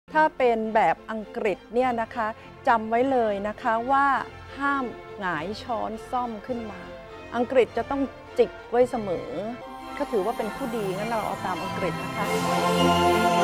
ถ้าเป็นแบบอังกฤษเนี่ยนะคะจำไว้เลยนะคะว่าห้ามหงายช้อนซ่อมขึ้นมาอังกฤษจะต้องจิกไว้เสมอก็ถือว่าเป็นผู้ดีงั้นเราเอาตามอังกฤษนะคะ